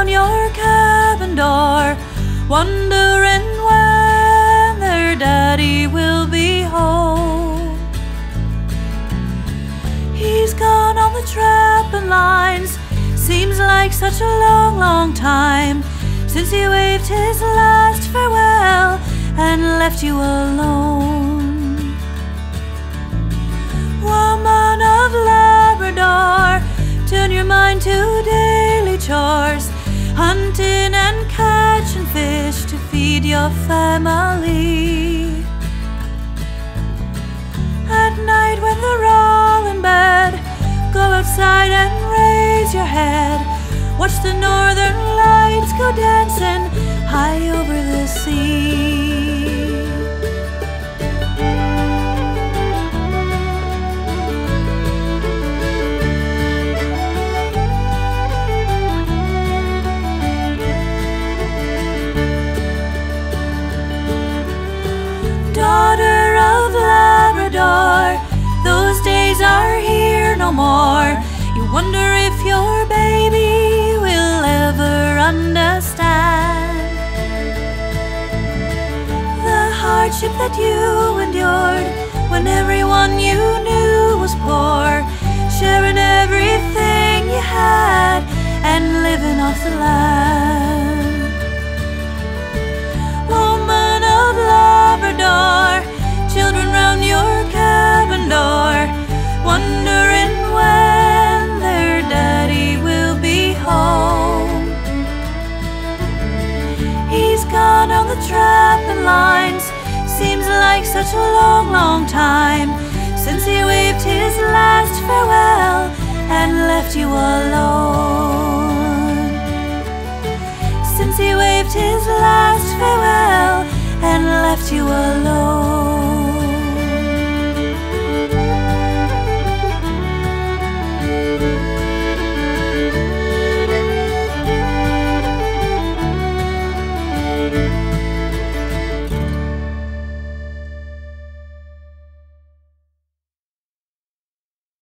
round your cabin door, wondering when their daddy will be home. He's gone on the trapping lines, seems like such a long, long time since he waved his last farewell and left you alone. Woman of Labrador, turn your mind to daily chores, hunting and catching fish to feed your family. At night when they're all in bed, go outside and raise your head. Watch the northern lights go dancing high over the sea. Daughter of Labrador, those days are here no more. You wonder if your baby will ever understand the hardship that you endured when everyone you knew was poor, sharing everything you had and living off the land. Woman of Labrador, children round your cabin door, wondering when their daddy will be home. He's gone on the trapping lines, seems like such a long, long time since he waved his last farewell and left you alone. Since he waved his last farewell